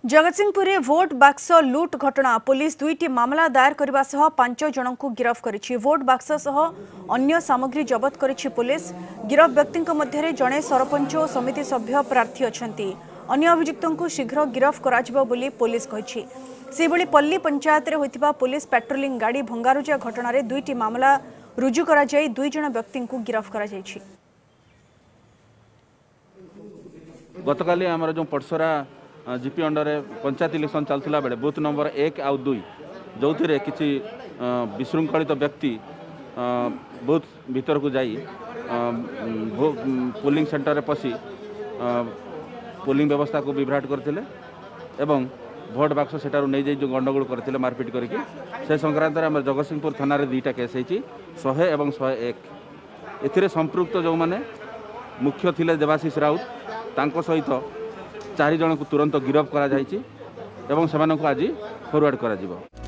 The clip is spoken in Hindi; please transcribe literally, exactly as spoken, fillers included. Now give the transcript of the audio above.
जगतसिंहपुर में भोट बाक्स लुट घटना पुलिस दुईटी मामला दायर करने सह पांच जन को गिरफ्त करिछि। भोट बाक्स सह अन्य सामग्री जबत करिछि पुलिस। गिरफ व्यक्ति मध्य जड़े सरपंच और समिति सभ्य प्रार्थी अछंती। अन्य अभियुक्तों को शीघ्र गिरफ कराजिबो बोली पुलिस कहिछि। सेबळी पल्ली पंचायत रे होइतिबा पुलिस पेट्रोलिंग गाड़ी भंगारुजा घटना रे दुईटी मामला रुजु करा जाय दुई जन व्यक्ति को गिरफ करा जायछि। गतकाली आमर जो Patsara GP under panchayat election चलता बेले बूथ नंबर एक आउ दुई जो थे किसी विशृंखलित व्यक्ति बूथ भीतर को जाई पोलिंग सेंटर पशि पोलिंग व्यवस्था को विभ्राट करते एवं भोट बाक्स सेठार नहीं जाई जो गंडगोल करते मारपिट करके से संक्रांत में जगतसिंहपुर थाना रे दुईटा केस होती शहे एवं शहे एक ए संपृक्त जो मैंने मुख्य थिले देवाशीष राउत तांको सहित चारि जन को तुरंत गिरफ्त करा जायछि एवं सेमानंको आज फॉरवर्ड करा जिवो।